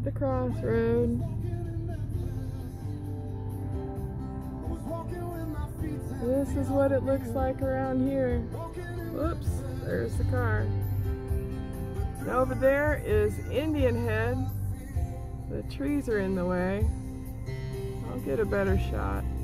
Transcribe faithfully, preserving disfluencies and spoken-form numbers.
the crossroad. This is what it looks like around here. Whoops, there's the car. And over there is Indianhead. The trees are in the way. I'll get a better shot.